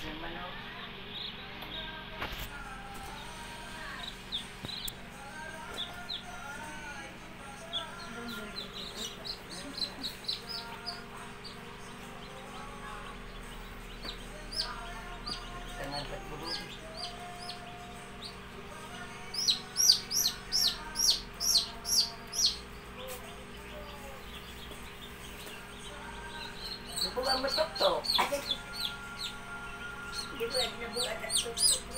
naman o. Tangan ba't bulog? Nabuang mo tok-tok. Hindi ko nabuang na tok-tok mo.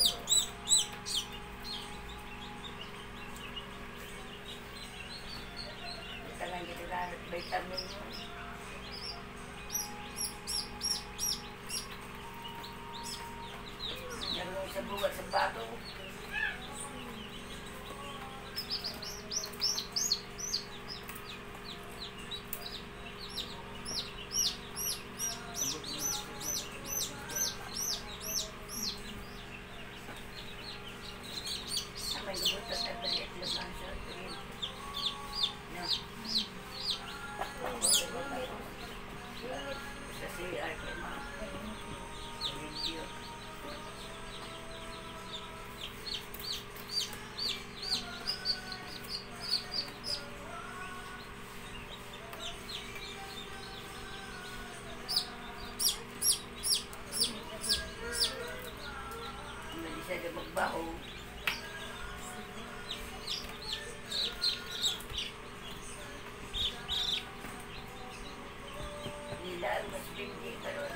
Tangan nyo lang at vitamin mo. Nalong sa bugat sa bato. May gubutas na balik lang sa tuwin. No. Sa CR kay ma'am. Thank you. Hindi siya magbaho. Nilaan mas bindi ka ron.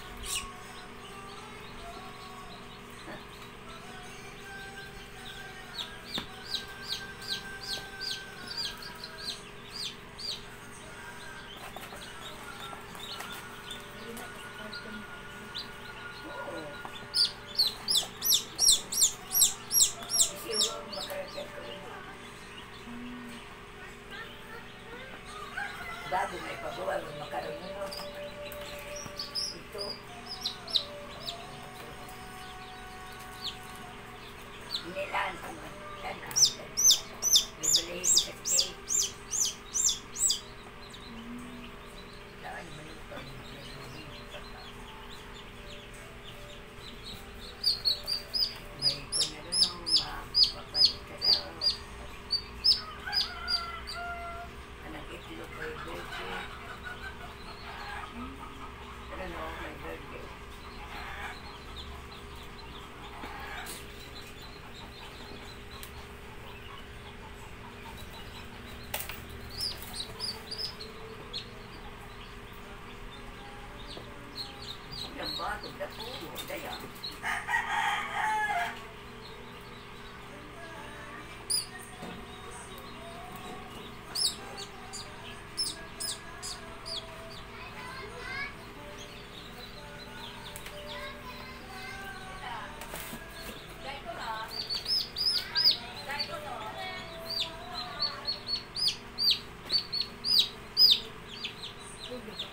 Bago may pabuwag, makaroon nyo. Ito. Nilaan ko man. Yan na. May balahi ko sa cake. Laan mo ito. May ko na rin ang mapapalit ka daw. Anak itlog ko yung birthday. Pero no, my birthday. Ang bago na po. Kaya.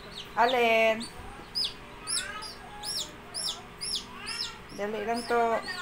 Alin? Dali lang to.